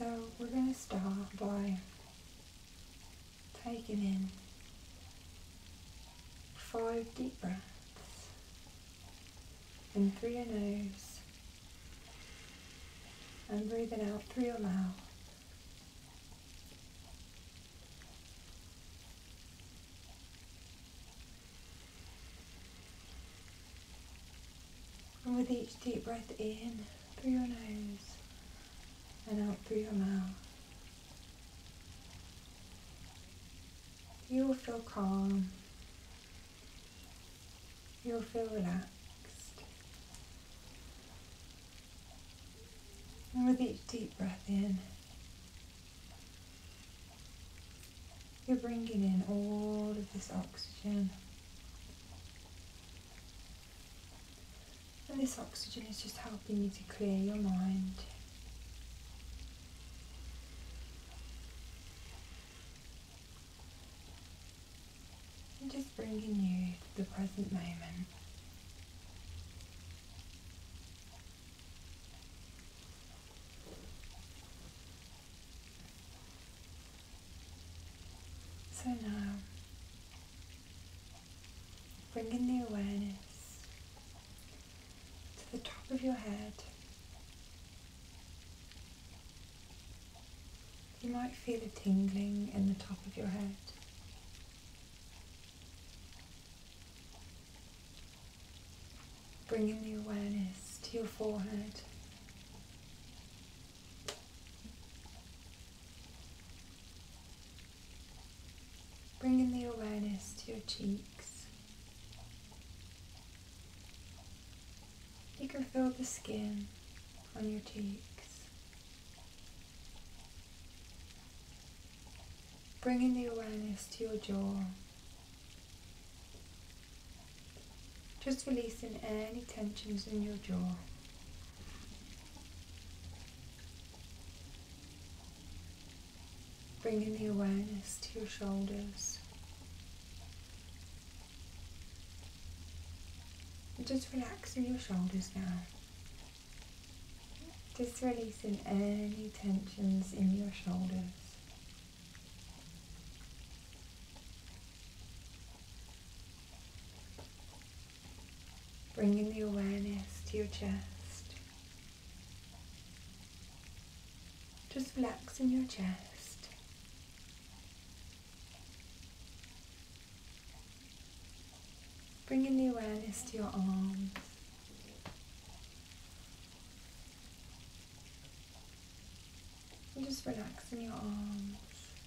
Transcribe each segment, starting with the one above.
So we're going to start by taking in 5 deep breaths in through your nose and breathing out through your mouth. And with each deep breath in through your nose and out through your mouth, you will feel calm, you'll feel relaxed. And with each deep breath in, you're bringing in all of this oxygen. And this oxygen is just helping you to clear your mind. And just bringing you to the present moment. So now, bringing the awareness to the top of your head. You might feel a tingling in the top of your head. Bringing the awareness to your forehead. Bringing the awareness to your cheeks. You can feel the skin on your cheeks. Bringing the awareness to your jaw. Just releasing any tensions in your jaw. Bringing the awareness to your shoulders. And just relaxing your shoulders now. Just releasing any tensions in your shoulders. Bringing the awareness to your chest. Just relaxing your chest. Bringing the awareness to your arms. And just relaxing your arms.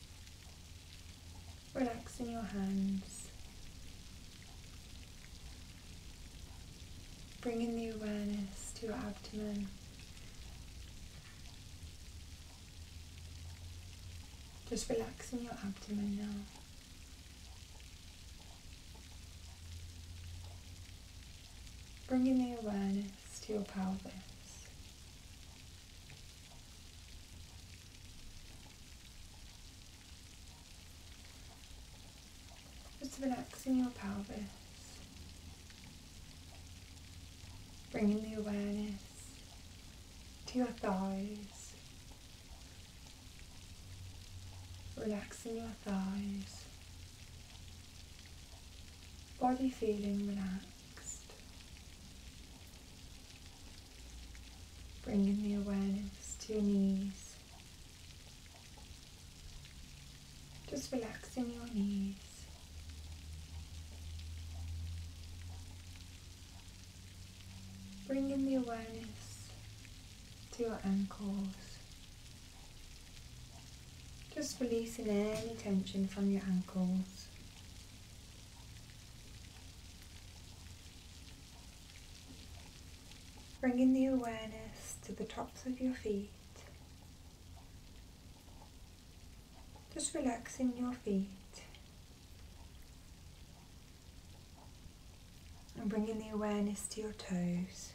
Relaxing your hands. Bringing the awareness to your abdomen. Just relaxing your abdomen now. Bringing the awareness to your pelvis. Just relaxing your pelvis. Bringing the awareness to your thighs. Relaxing your thighs. Body feeling relaxed. Bringing the awareness to your knees. Just relaxing your knees. Bringing the awareness to your ankles. Just releasing any tension from your ankles. Bringing the awareness to the tops of your feet. Just relaxing your feet. And bringing the awareness to your toes.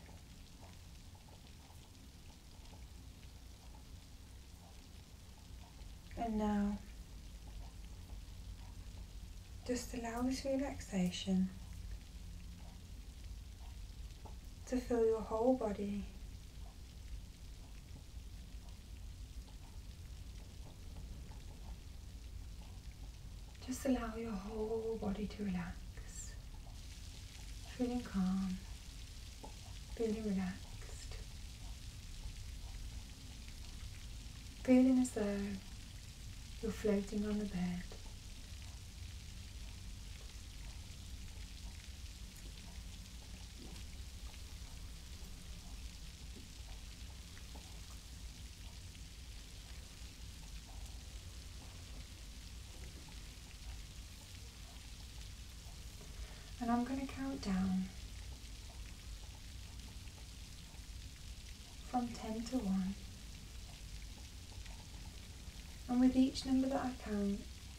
And now, just allow this relaxation to fill your whole body. just allow your whole body to relax. Feeling calm, feeling relaxed. Feeling as though you're floating on the bed. And I'm going to count down from 10 to 1. And with each number that I count,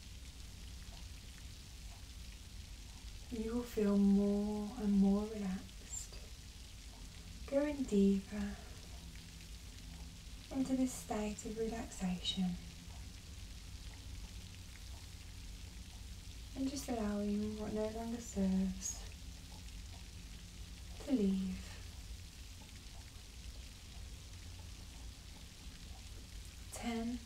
you will feel more and more relaxed, going deeper into this state of relaxation, and just allowing what no longer serves to leave. 10.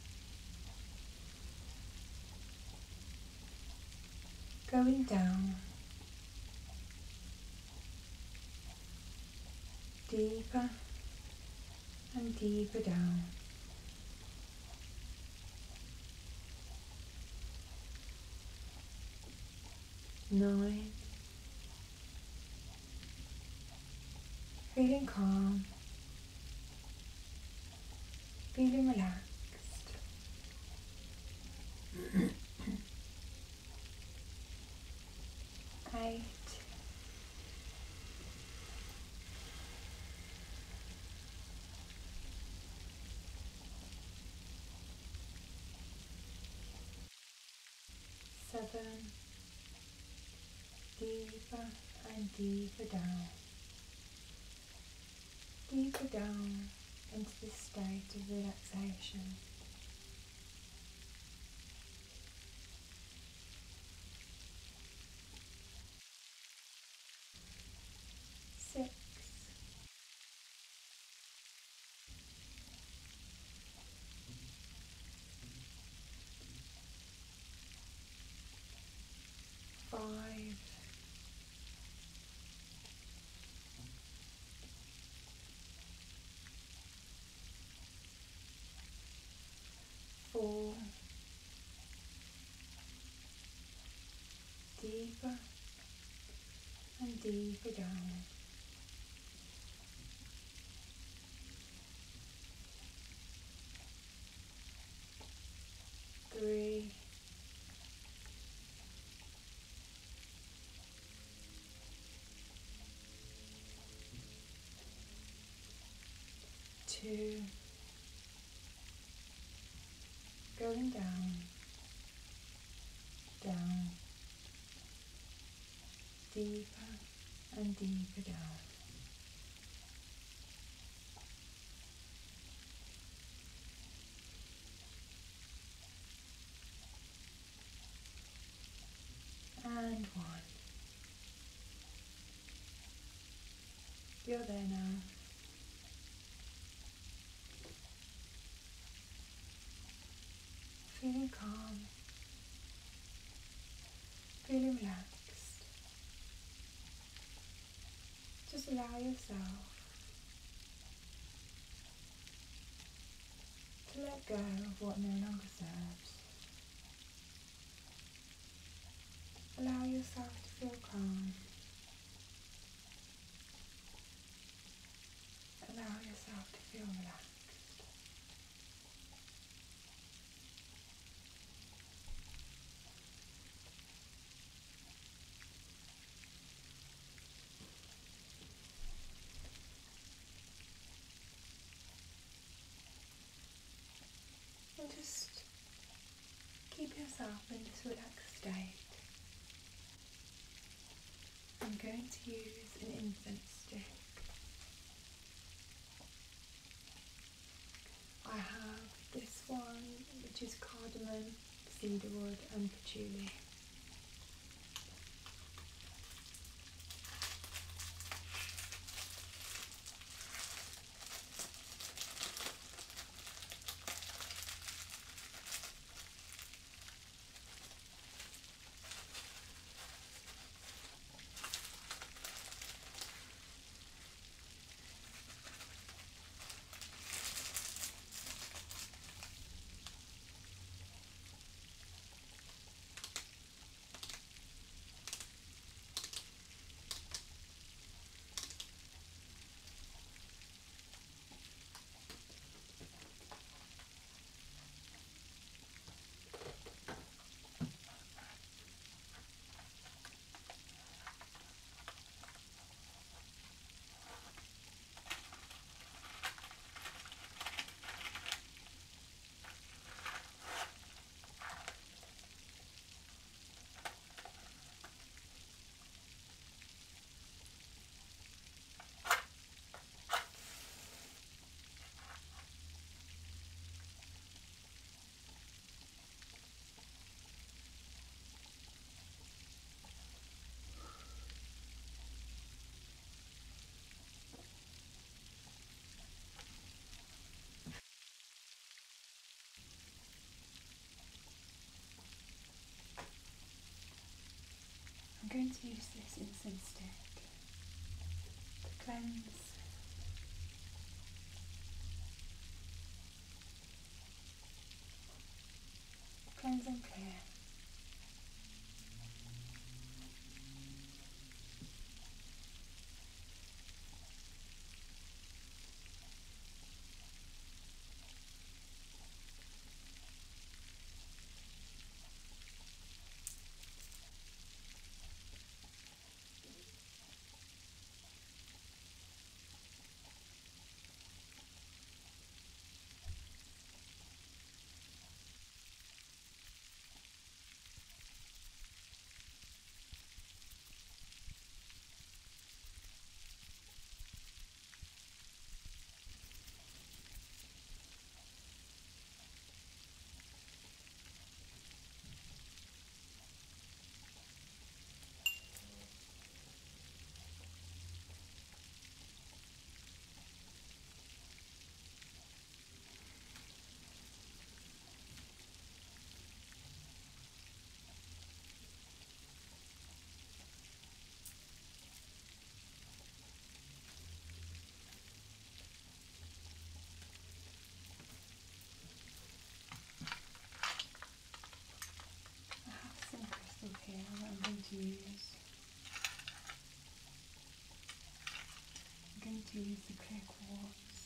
Going down, deeper and deeper down. 9. Feeling calm, feeling relaxed. 8. 7. Deeper and deeper down. Deeper down into this state of relaxation. 6. 5. 4. Deeper and deeper down. 3. 2. Going down, down, deeper and deeper down. 1. You're there now. Feeling calm, feeling relaxed. Just allow yourself to let go of what no longer serves. Allow yourself to feel calm. Allow yourself to feel relaxed. And just keep yourself in this relaxed state. I'm going to use an incense stick. I have this one, which is cardamom, cedarwood and patchouli. going to use this incense stick to cleanse, and clear. Here that I'm going to use. I'm going to use the clear quartz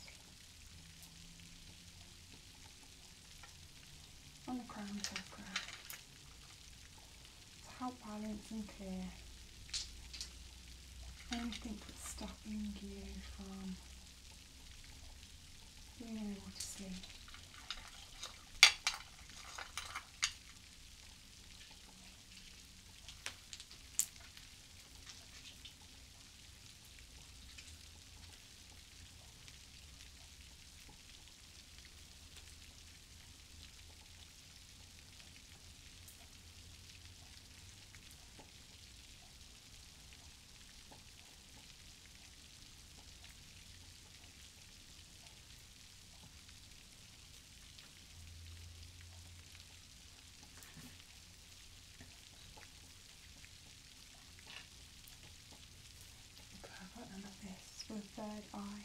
on the crown chakra to help balance and clear anything that's stopping you from being able to sleep. I've got none of this for the third eye.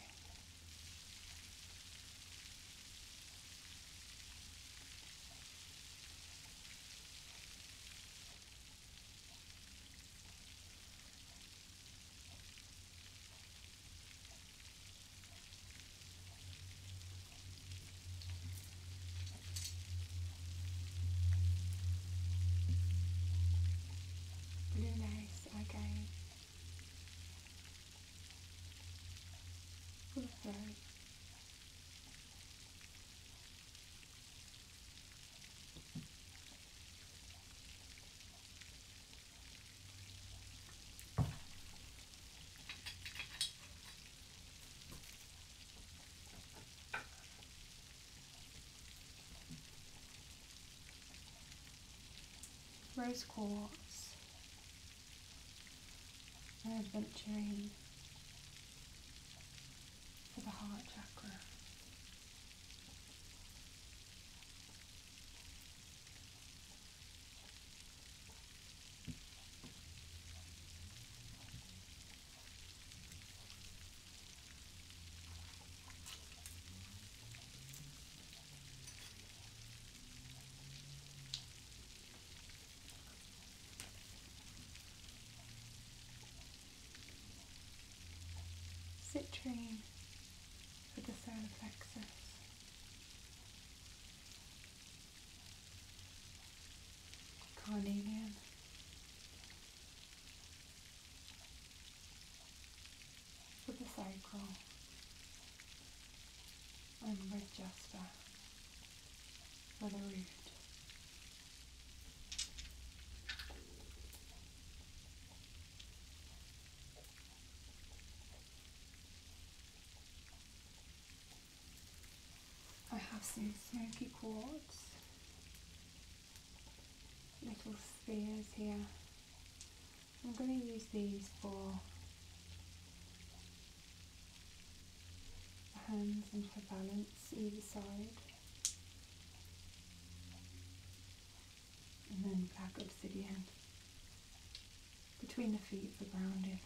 Blue lace again for the throat. Rose quartz and aventurine for the heart chakra. Citrine for the solar plexus. Carnelian for the sacral. And red jasper for the root. I have some smoky quartz, little spheres here. I'm going to use these for the hands and for balance either side. And then black obsidian between the feet for grounding.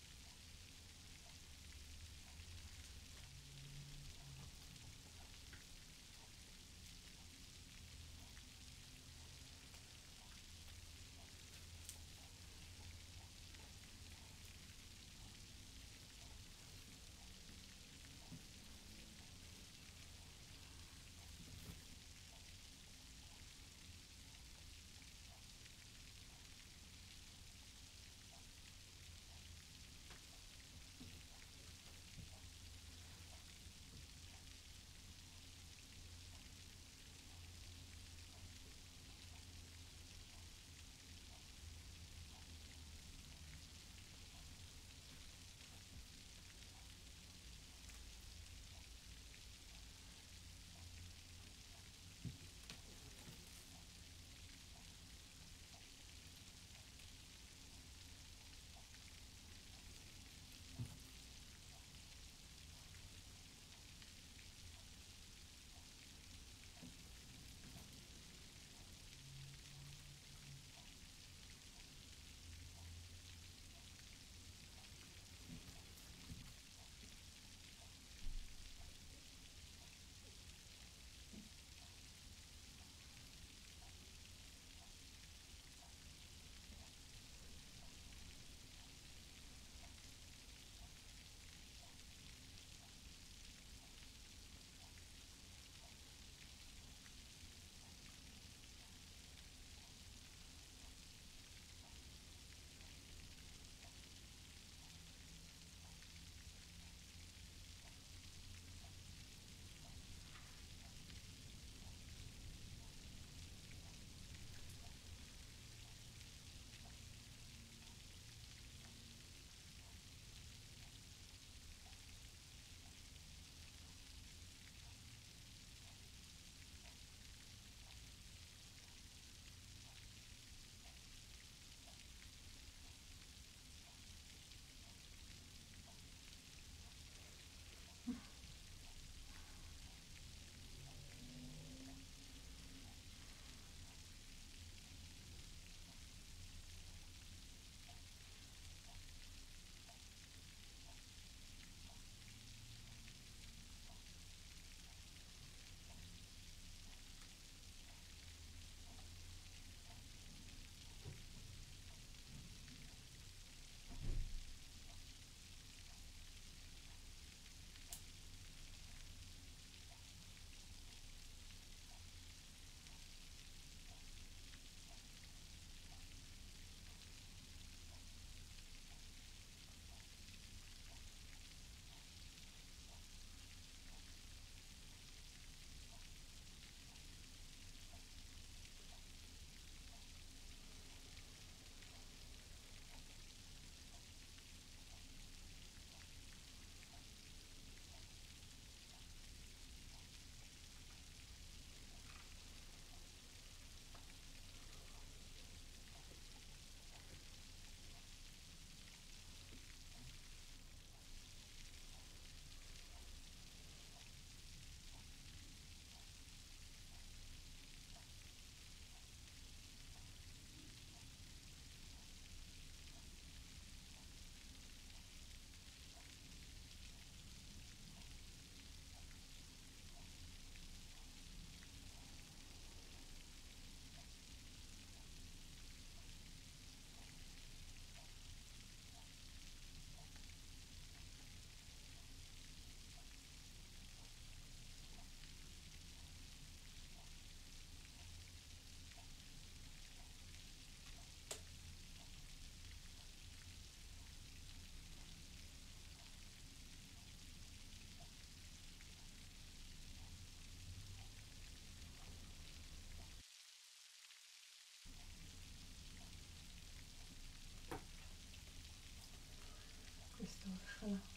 Crystals fall off.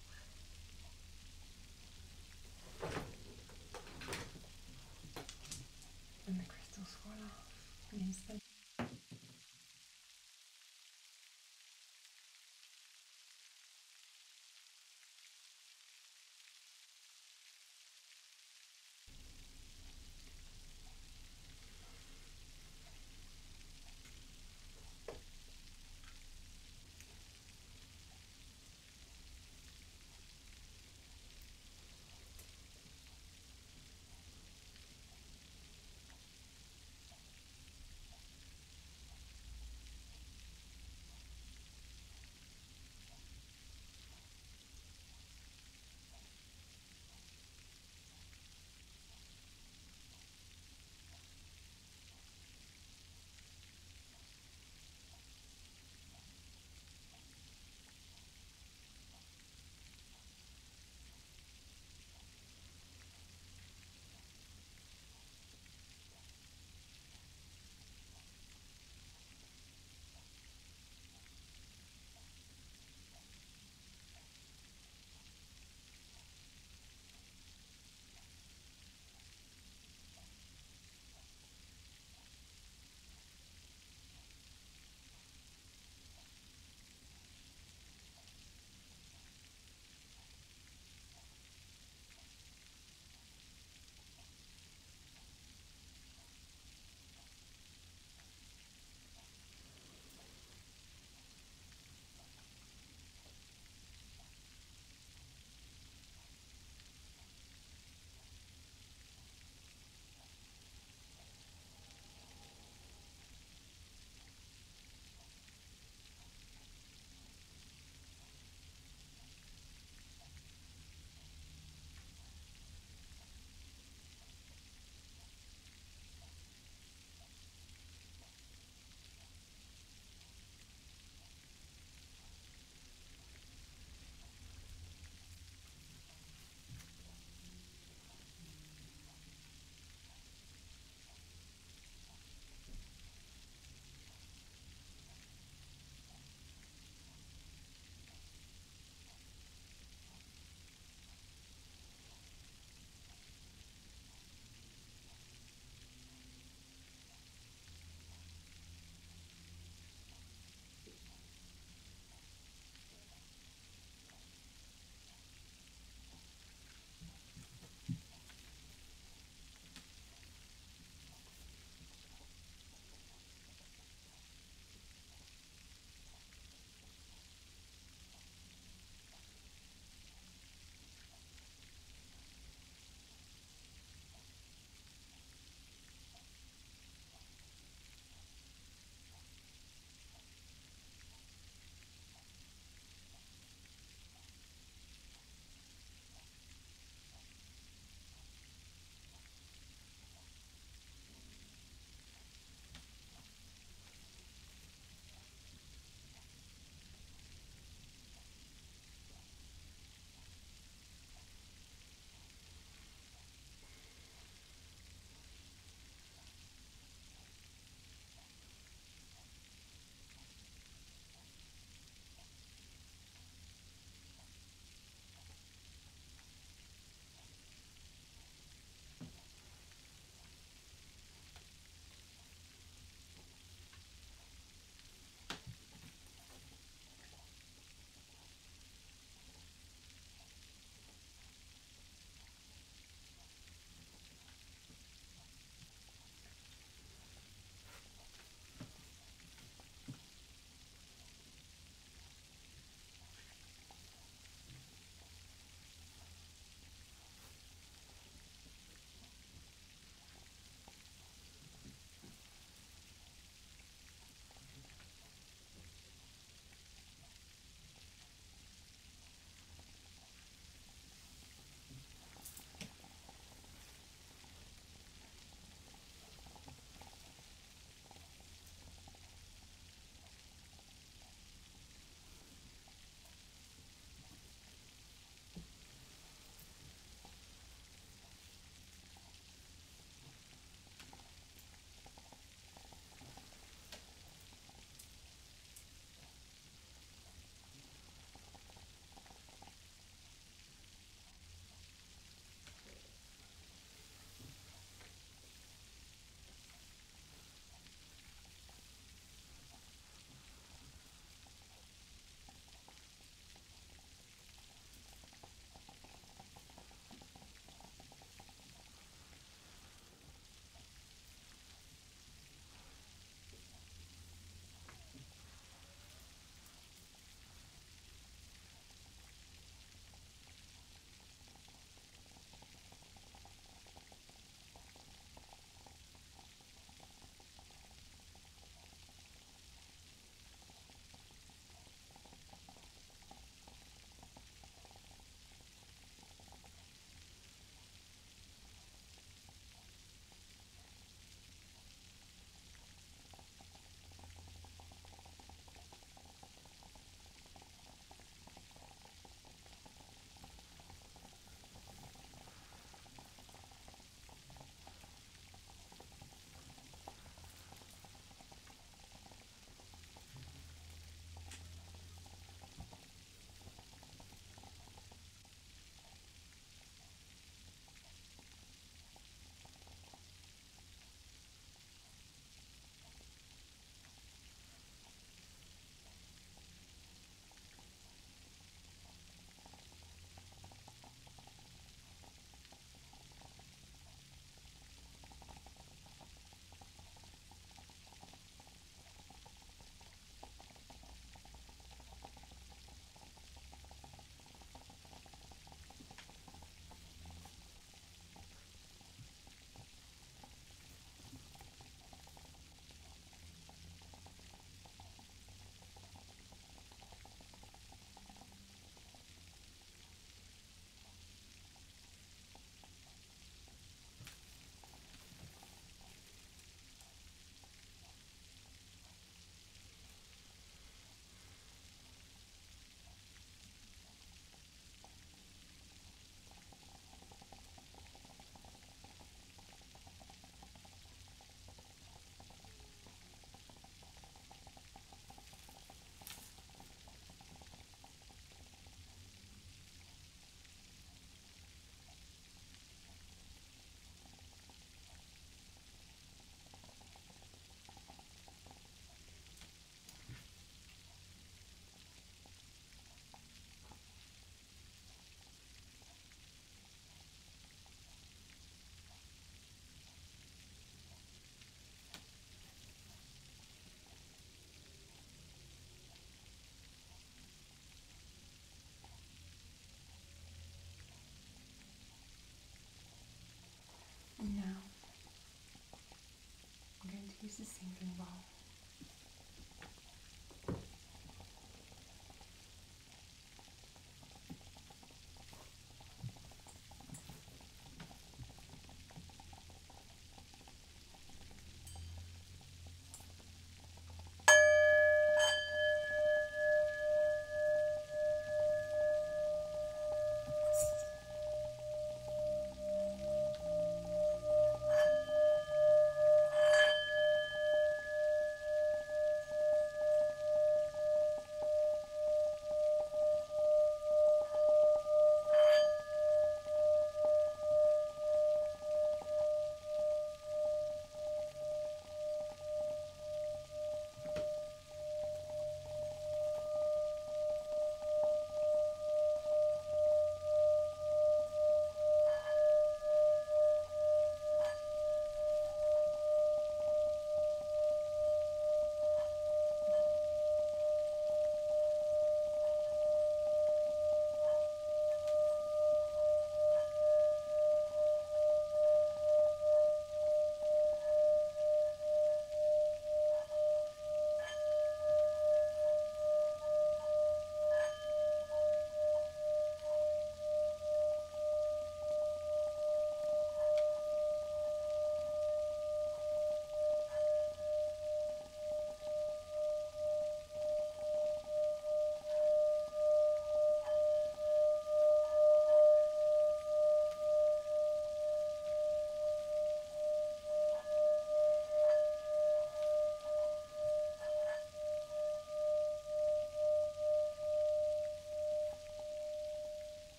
When the crystals fall off, means that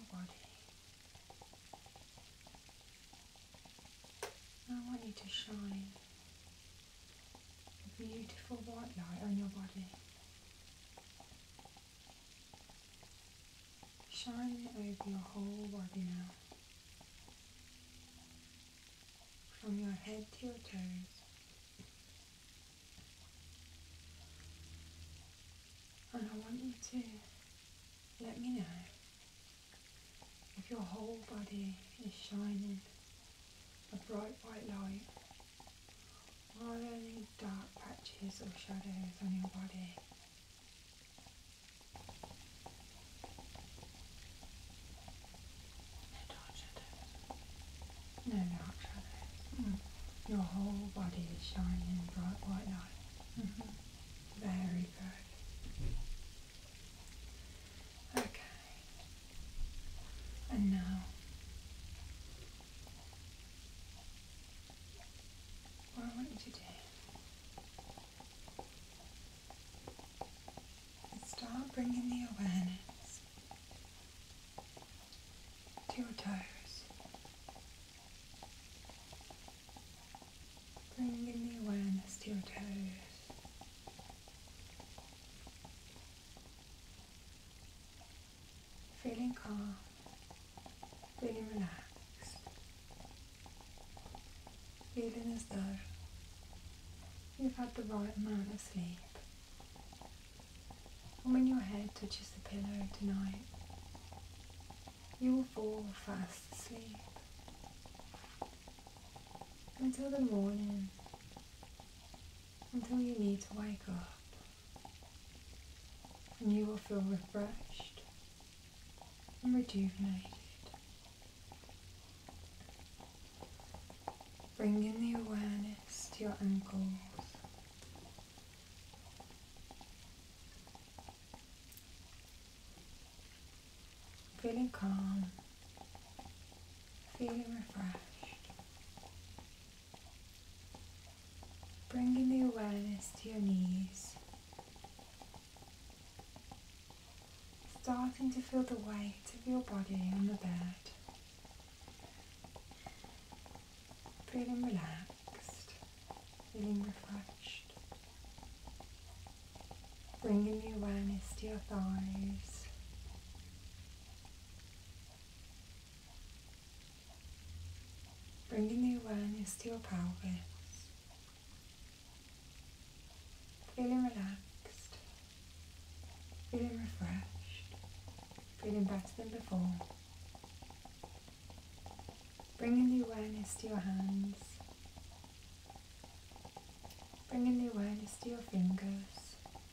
body. I want you to shine a beautiful white light on your body. Shine it over your whole body now. From your head to your toes. And I want you to let me know if your whole body is shining a bright white light, or are there any dark patches or shadows on your body? No dark shadows. No dark shadows. Your whole body is shining bright white light. Very good. Okay. And now, what I want you to do is start bringing the awareness to your toes. Bringing the awareness to your toes. Feeling calm, feeling relaxed, feeling as though you've had the right amount of sleep. And when your head touches the pillow tonight, you will fall fast asleep until the morning, until you need to wake up, and you will feel refreshed and rejuvenated. Bringing the awareness to your ankles, feeling calm, feeling refreshed. Bringing the awareness to your knees, starting to feel the weight of your body on the bed. Feeling relaxed, feeling refreshed. Bringing the awareness to your thighs. Bringing the awareness to your pelvis. Feeling relaxed, feeling refreshed, feeling better than before. Bringing the awareness to your hands. Bringing the awareness to your fingers.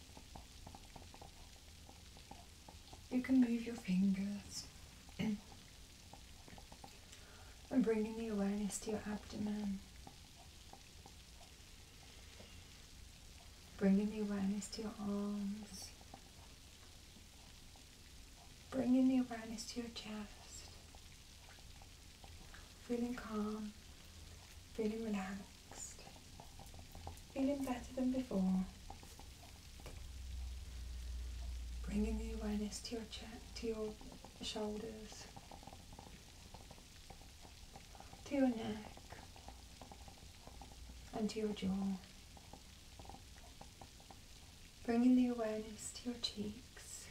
You can move your fingers. And bringing the awareness to your abdomen. Bringing the awareness to your arms. Bringing the awareness to your chest. Feeling calm, feeling relaxed, feeling better than before. Bringing the awareness to your chest, to your shoulders, to your neck, and to your jaw. Bringing the awareness to your cheeks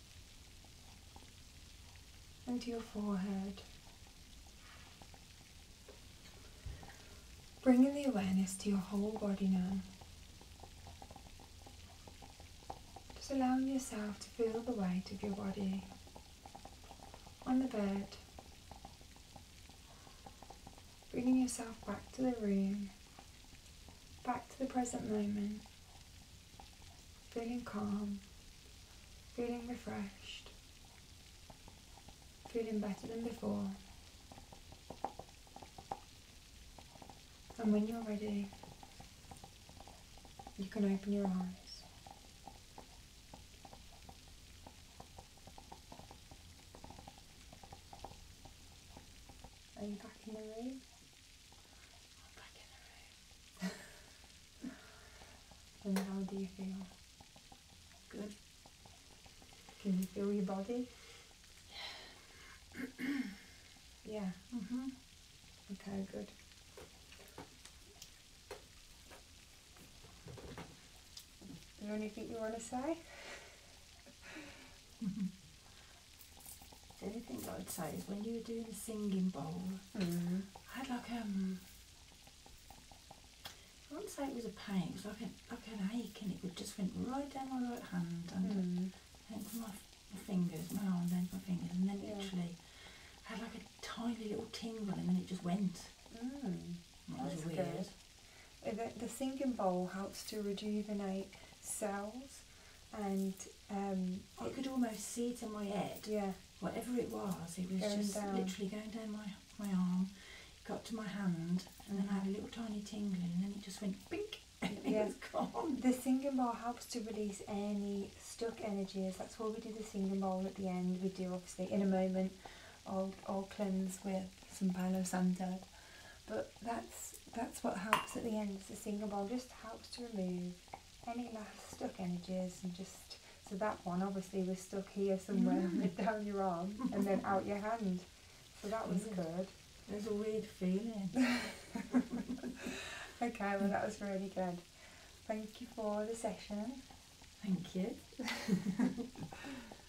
and to your forehead. Bringing the awareness to your whole body now. Just allowing yourself to feel the weight of your body on the bed. Bringing yourself back to the room, back to the present moment. Feeling calm, feeling refreshed, feeling better than before. And when you're ready, you can open your eyes. Are you back in the room? I'm back in the room. And how do you feel? Good. Can you feel your body? Yeah. Okay, good. Is there anything you want to say? The only thing I'd say is when you were doing the singing bowl, I had like I wouldn't say it was a pain. It was like an ache, and it just went right down my right hand and into my fingers, my arm, then my fingers, and then literally had like a tiny little tingle, and then it just went. That was weird. Good. The singing bowl helps to rejuvenate cells, and I could almost see it in my head. yeah, Whatever it was going just down. literally going down my arm, got to my hand, and then I had a little tiny tingling, and then it just went bink, and it was gone. The singing bowl helps to release any stuck energies. That's why we do the singing bowl at the end. We do, obviously, in a moment, I'll cleanse with some Palo Santo. But that's what helps at the end. The singing bowl just helps to remove any last stuck energies, and just, so that one obviously was stuck here somewhere down your arm and then out your hand. So that was good. It was a weird feeling. Okay, well that was really good. Thank you for the session. Thank you.